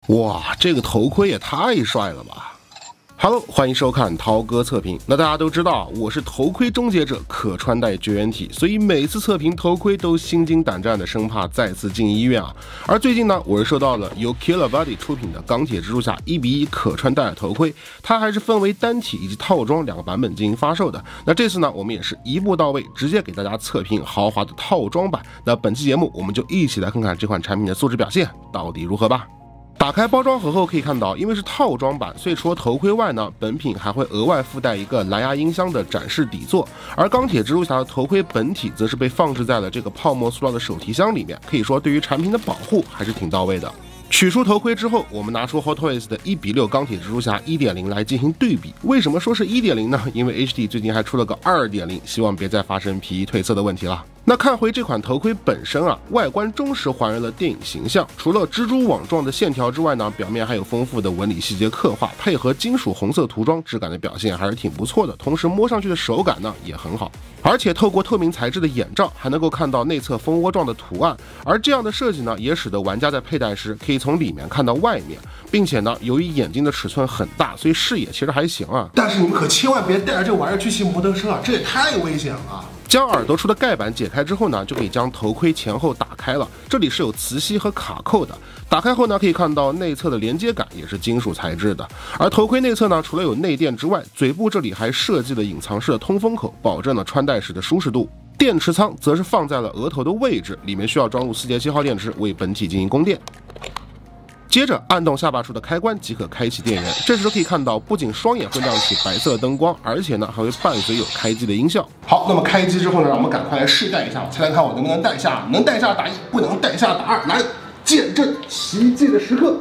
哇，这个头盔也太帅了吧！Hello， 欢迎收看涛哥测评。那大家都知道，我是头盔终结者，可穿戴绝缘体，所以每次测评头盔都心惊胆战的，生怕再次进医院啊。而最近呢，我是收到了由 Killer Body 出品的钢铁蜘蛛侠1:1可穿戴的头盔，它还是分为单体以及套装两个版本进行发售的。那这次呢，我们也是一步到位，直接给大家测评豪华的套装版。那本期节目，我们就一起来看看这款产品的素质表现到底如何吧。打开包装盒后可以看到，因为是套装版，所以除了头盔外呢，本品还会额外附带一个蓝牙音箱的展示底座。而钢铁蜘蛛侠的头盔本体则是被放置在了这个泡沫塑料的手提箱里面，可以说对于产品的保护还是挺到位的。取出头盔之后，我们拿出 Hot Toys 的1:6钢铁蜘蛛侠 1.0 来进行对比。为什么说是 1.0 呢？因为 HD 最近还出了个 2.0， 希望别再发生皮衣褪色的问题了。那看回这款头盔本身啊，外观忠实还原了电影形象，除了蜘蛛网状的线条之外呢，表面还有丰富的纹理细节刻画，配合金属红色涂装，质感的表现还是挺不错的。同时摸上去的手感呢也很好，而且透过透明材质的眼罩，还能够看到内侧蜂窝状的图案。而这样的设计呢，也使得玩家在佩戴时可以从里面看到外面，并且呢，由于眼睛的尺寸很大，所以视野其实还行啊。 但是你们可千万别带着这玩意儿去骑摩托车啊，这也太危险了。 将耳朵处的盖板解开之后呢，就可以将头盔前后打开了。这里是有磁吸和卡扣的。打开后呢，可以看到内侧的连接杆也是金属材质的。而头盔内侧呢，除了有内垫之外，嘴部这里还设计了隐藏式的通风口，保证了穿戴时的舒适度。电池仓则是放在了额头的位置，里面需要装入4节7号电池为本体进行供电。接着按动下巴处的开关即可开启电源，这时可以看到，不仅双眼会亮起白色灯光，而且呢还会伴随有开机的音效。 好，那么开机之后呢，让我们赶快来试戴一下，猜猜看我能不能戴下？能戴下打1，不能戴下打2，来见证奇迹的时刻。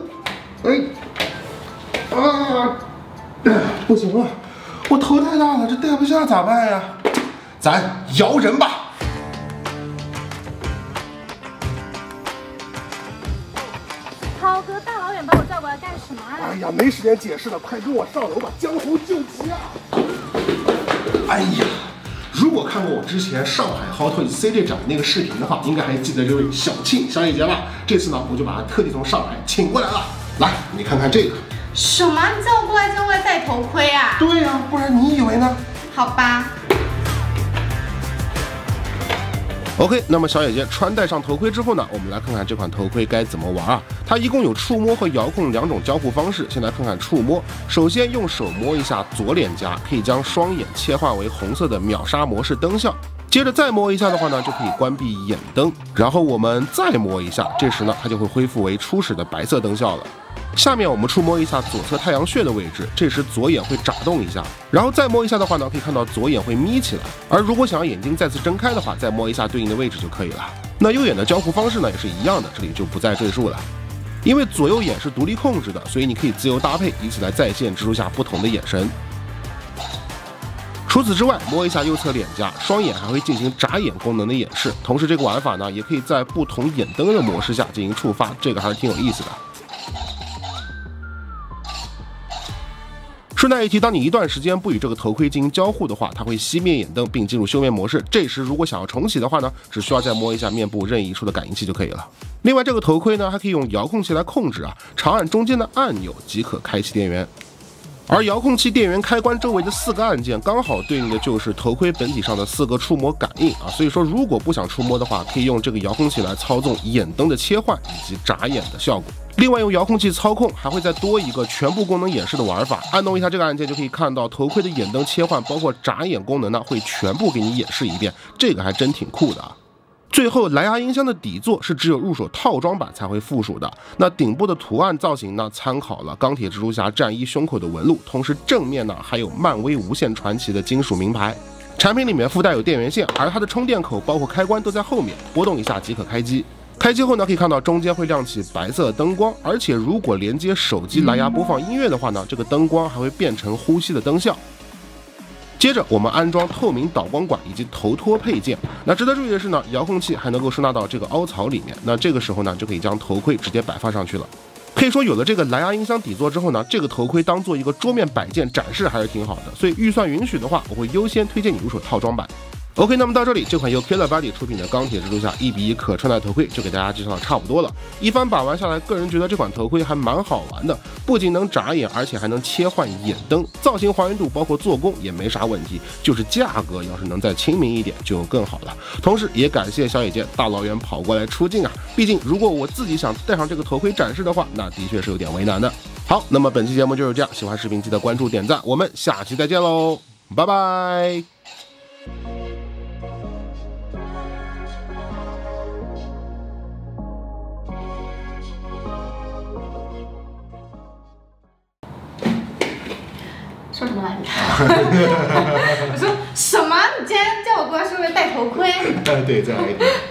不行了，我头太大了，这戴不下咋办呀？咱摇人吧。 涛哥大老远把我叫过来干什么啊？ 哎呀，没时间解释了，快跟我上楼吧，江湖救急啊！哎呀，如果看过我之前上海 Hot Toys CJ 展那个视频的话，应该还记得这位小庆小姐姐吧？这次呢，我就把她特地从上海请过来了。来，你看看这个。 什么？你叫我过来戴头盔啊？ 对呀，不然你以为呢？ 好吧。 OK， 那么小姐姐穿戴上头盔之后呢，我们来看看这款头盔该怎么玩啊？它一共有触摸和遥控两种交互方式。先来看看触摸，首先用手摸一下左脸颊，可以将双眼切换为红色的秒杀模式灯效。接着再摸一下的话呢，就可以关闭眼灯。然后我们再摸一下，这时呢，它就会恢复为初始的白色灯效了。下面我们触摸一下左侧太阳穴的位置，这时左眼会眨动一下，然后再摸一下的话呢，可以看到左眼会眯起来。而如果想要眼睛再次睁开的话，再摸一下对应的位置就可以了。那右眼的交互方式呢也是一样的，这里就不再赘述了。因为左右眼是独立控制的，所以你可以自由搭配，以此来再现蜘蛛侠不同的眼神。除此之外，摸一下右侧脸颊，双眼还会进行眨眼功能的演示。同时这个玩法呢，也可以在不同眼灯的模式下进行触发，这个还是挺有意思的。顺带一提，当你一段时间不与这个头盔进行交互的话，它会熄灭眼灯并进入休眠模式。这时如果想要重启的话呢，只需要再摸一下面部任意处的感应器就可以了。另外这个头盔呢，还可以用遥控器来控制啊，长按中间的按钮即可开启电源。而遥控器电源开关周围的4个按键，刚好对应的就是头盔本体上的4个触摸感应啊。所以说，如果不想触摸的话，可以用这个遥控器来操纵眼灯的切换以及眨眼的效果。另外用遥控器操控，还会再多一个全部功能演示的玩法。按动一下这个按键，就可以看到头盔的眼灯切换，包括眨眼功能呢，会全部给你演示一遍，这个还真挺酷的啊。最后，蓝牙音箱的底座是只有入手套装版才会附属的。那顶部的图案造型呢，参考了钢铁蜘蛛侠战衣胸口的纹路，同时正面呢还有漫威无限传奇的金属名牌。产品里面附带有电源线，而它的充电口包括开关都在后面，拨动一下即可开机。开机后呢，可以看到中间会亮起白色灯光，而且如果连接手机蓝牙播放音乐的话呢，这个灯光还会变成呼吸的灯效。接着我们安装透明导光管以及头托配件。那值得注意的是呢，遥控器还能够收纳到这个凹槽里面，那这个时候呢，就可以将头盔直接摆放上去了。可以说有了这个蓝牙音箱底座之后呢，这个头盔当做一个桌面摆件展示还是挺好的，所以预算允许的话，我会优先推荐你入手套装版。 OK， 那么到这里，这款由 Killer Body 出品的钢铁蜘蛛侠1:1可穿戴头盔就给大家介绍的差不多了。一番把玩下来，个人觉得这款头盔还蛮好玩的，不仅能眨眼，而且还能切换眼灯，造型还原度包括做工也没啥问题，就是价格要是能再亲民一点就更好了。同时也感谢小姐姐大老远跑过来出镜啊，毕竟如果我自己想戴上这个头盔展示的话，那的确是有点为难的。好，那么本期节目就是这样，喜欢视频记得关注点赞，我们下期再见喽，拜拜。 说什么来着？我说什么？你今天叫我过来是为了戴头盔？ 对，再来一遍。